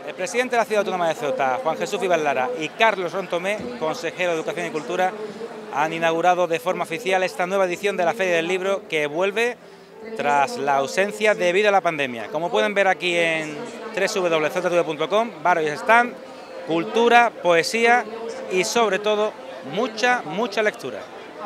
El presidente de la Ciudad Autónoma de Ceuta, Juan Jesús Vivar Lara, y Carlos Rontomé, consejero de Educación y Cultura, han inaugurado de forma oficial esta nueva edición de la Feria del Libro que vuelve tras la ausencia debido a la pandemia. Como pueden ver aquí en www.celtatv.com, varios stand, cultura, poesía y sobre todo mucha lectura.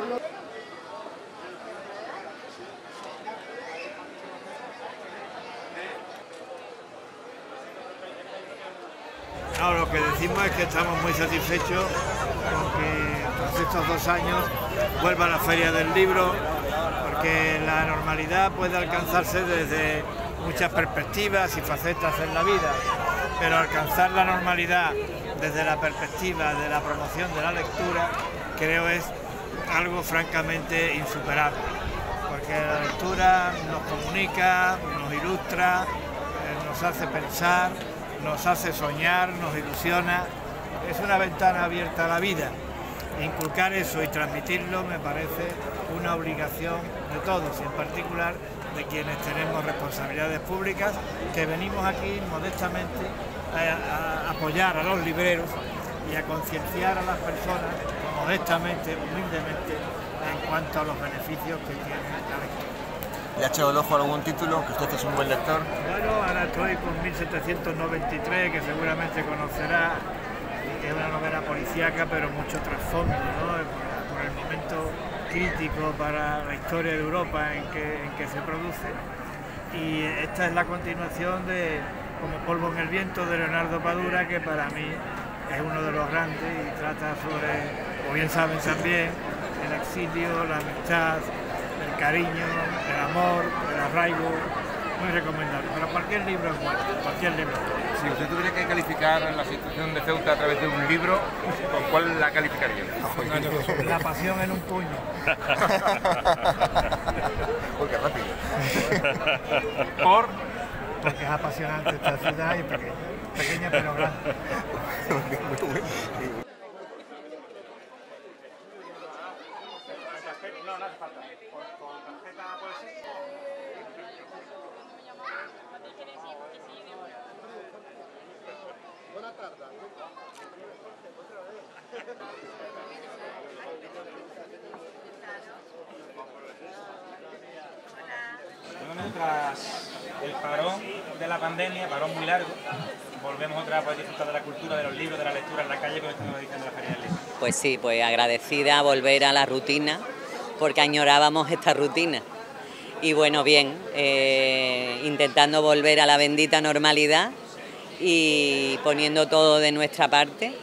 No, lo que decimos es que estamos muy satisfechos con que tras estos 2 años vuelva la Feria del Libro, porque la normalidad puede alcanzarse desde muchas perspectivas y facetas en la vida, pero alcanzar la normalidad desde la perspectiva de la promoción de la lectura creo es algo francamente insuperable, porque la lectura nos comunica, nos ilustra, nos hace pensar, nos hace soñar, nos ilusiona, es una ventana abierta a la vida. Inculcar eso y transmitirlo me parece una obligación de todos, y en particular de quienes tenemos responsabilidades públicas, que venimos aquí modestamente a apoyar a los libreros y a concienciar a las personas modestamente, humildemente, en cuanto a los beneficios que tiene la lectura. ¿Le ha echado el ojo a algún título? Que usted es un buen lector. Bueno, ahora estoy con 1793, que seguramente conocerá, que es una novela policíaca, pero mucho trasfondo, ¿no? Por el momento crítico para la historia de Europa en que se produce. Y esta es la continuación de Como polvo en el viento, de Leonardo Padura, que para mí es uno de los grandes y trata sobre, como bien saben también, el exilio, la amistad, el cariño, el amor, el arraigo, muy recomendable. Pero cualquier libro es bueno, cualquier libro. Si usted tuviera que calificar la situación de Ceuta a través de un libro, ¿con cuál la calificaría? La pasión en un puño. Uy, qué rápido. Porque es apasionante esta ciudad y pequeña pero grande. No, no hace falta. Con tarjeta puede ser. Buenas tardes. Tras el parón de la pandemia, parón muy largo, volvemos otra vez a disfrutar de la cultura, de los libros, de la lectura en la calle con esta nueva edición de la Feria del Libro. Pues sí, pues agradecida a volver a la rutina, porque añorábamos esta rutina. Y bueno, bien, intentando volver a la bendita normalidad y poniendo todo de nuestra parte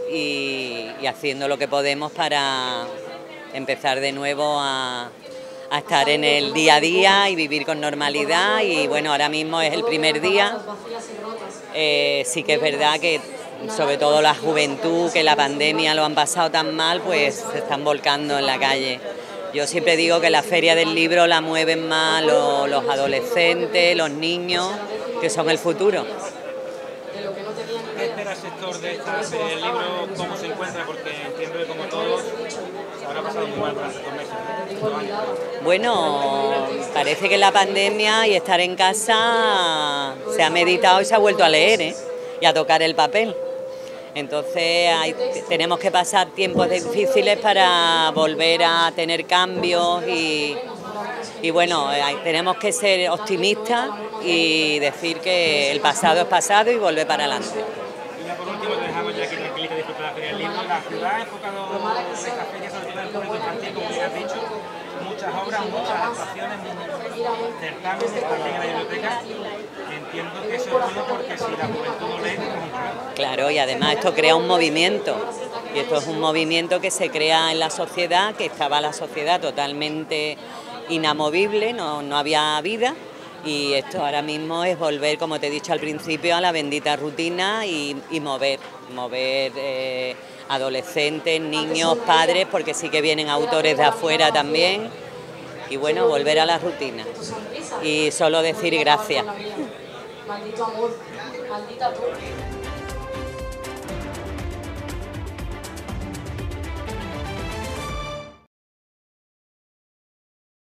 y haciendo lo que podemos para empezar de nuevo a estar en el día a día y vivir con normalidad. Y bueno, ahora mismo es el primer día. Sí que es verdad que sobre todo la juventud, que la pandemia lo han pasado tan mal, pues se están volcando en la calle. Yo siempre digo que la Feria del Libro la mueven más los adolescentes, los niños, que son el futuro. ¿Qué espera el sector de esta Feria del Libro? ¿Cómo se encuentra? Porque entiendo que como todos se habrá pasado muy mal durante estos meses, estos años. Bueno, parece que la pandemia y estar en casa se ha meditado y se ha vuelto a leer, y a tocar el papel. Entonces tenemos que pasar tiempos difíciles para volver a tener cambios y bueno, tenemos que ser optimistas y decir que el pasado es pasado y volver para adelante. Y ya por último, te dejamos ya aquí tranquilita de disfrutar de la Feria del Libro. La ciudad ha enfocado esta feria sobre todo en el público infantil, como ya has dicho, muchas obras, muchas actuaciones, certámenes también en la biblioteca. Entiendo que eso es bueno porque si la juventud no lee, pues un problema. Claro, y además esto crea un movimiento, y esto es un movimiento que se crea en la sociedad, que estaba la sociedad totalmente inamovible, no había vida, y esto ahora mismo es volver, como te he dicho al principio, a la bendita rutina y mover adolescentes, niños, padres, porque sí que vienen autores de afuera también, y bueno, volver a la rutina. Y solo decir gracias. Maldito amor, maldita tú.